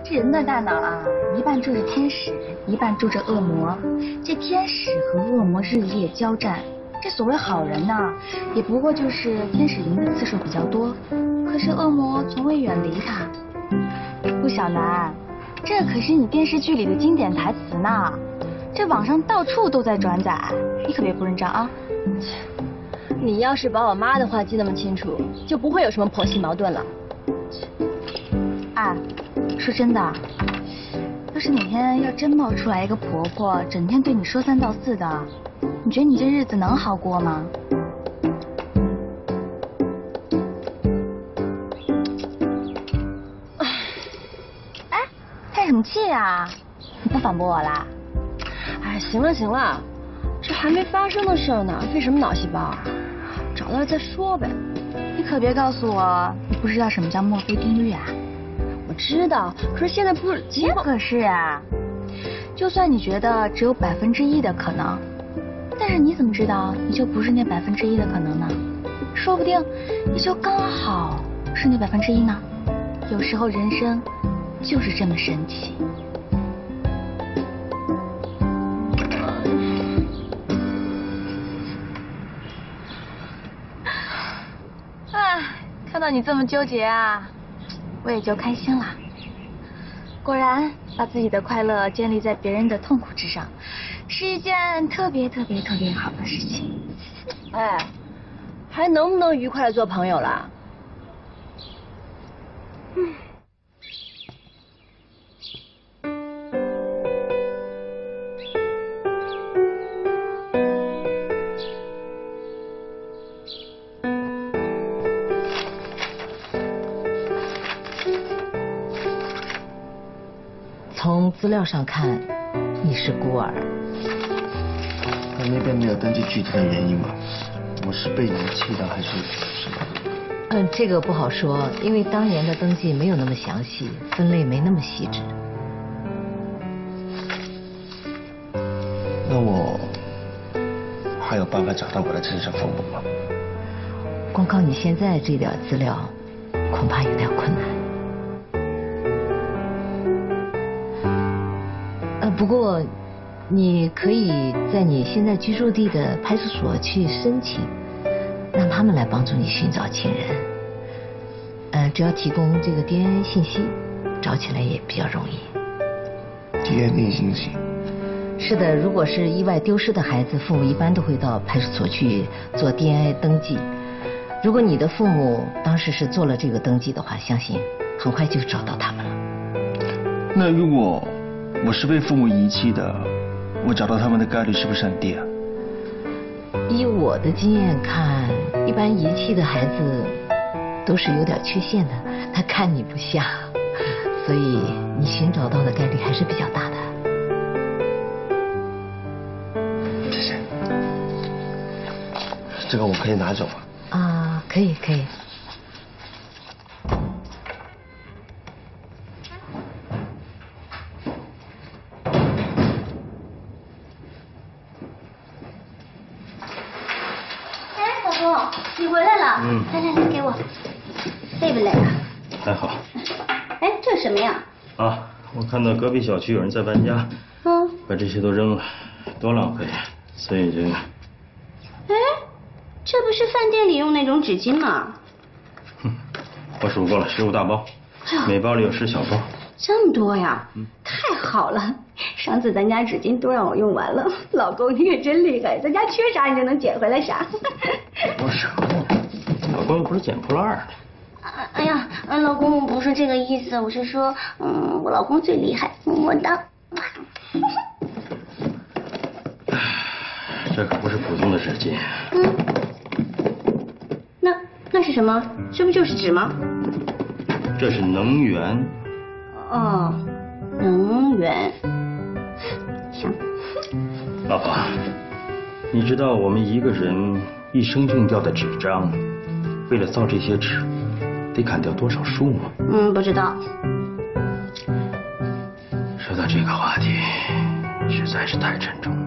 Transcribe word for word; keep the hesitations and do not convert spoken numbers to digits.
这人的大脑啊，一半住着天使，一半住着恶魔。这天使和恶魔日夜交战，这所谓好人呐，也不过就是天使赢的次数比较多，可是恶魔从未远离他。陆小楠，这可是你电视剧里的经典台词呢，这网上到处都在转载，你可别不认账啊！ 你要是把我妈的话记那么清楚，就不会有什么婆媳矛盾了。 哎，说真的，要是哪天要真冒出来一个婆婆，整天对你说三道四的，你觉得你这日子能好过吗？哎，叹什么气呀？你不反驳我啦？ 哎，行了行了，这还没发生的事呢，费什么脑细胞啊？找到了再说呗。 你可别告诉我你不知道什么叫墨菲定律啊！ 我知道，可是现在不是别可是啊！就算你觉得只有百分之一的可能，但是你怎么知道你就不是那百分之一的可能呢？说不定你就刚好是那百分之一呢。有时候人生就是这么神奇。哎，看到你这么纠结啊，我也就开心了。果然，把自己的快乐建立在别人的痛苦之上，是一件特别特别特别好的事情。 哎，还能不能愉快的做朋友了？嗯。 从资料上看，你是孤儿。 他那边没有登记具体的原因吗？我是被遗弃的还是什么？ 嗯，这个不好说，因为当年的登记没有那么详细，分类没那么细致。 那我还有办法找到我的亲生父母吗？ 光靠你现在这点资料，恐怕有点困难。呃，不过你可以在你现在居住地的派出所去申请，让他们来帮助你寻找亲人。呃，只要提供这个 D N A 信息，找起来也比较容易。 D N A 信息？ 是的，如果是意外丢失的孩子，父母一般都会到派出所去做 D N A 登记。如果你的父母当时是做了这个登记的话，相信很快就找到他们了。 那如果我是被父母遗弃的，我找到他们的概率是不是很低啊？ 依我的经验看，一般遗弃的孩子都是有点缺陷的，他看你不像，所以你寻找到的概率还是比较大的。 谢谢。这个我可以拿走吗？ 啊，可以可以。 你回来了， 嗯， 来来来，给我，累不累啊？ 还好。 哎，这是什么呀？ 啊，我看到隔壁小区有人在搬家， 嗯， 把这些都扔了，多浪费，所以就…… 哎，这不是饭店里用那种纸巾吗？ 哼，我数过了，十五大包，每包里有十小包。 这么多呀？嗯，太好了。上次咱家纸巾都让我用完了，老公你可真厉害，咱家缺啥你就能捡回来啥。 我什么？老公又不是捡破烂的。 哎呀，老公我不是这个意思，我是说，嗯，我老公最厉害，么么哒。 这可不是普通的纸巾。 嗯，那那是什么？这不就是纸吗？ 这是能源。 哦，能源。行。 老婆，你知道我们一个人一生用掉的纸张，为了造这些纸，得砍掉多少树吗？ 嗯，不知道。 说到这个话题，实在是太沉重了。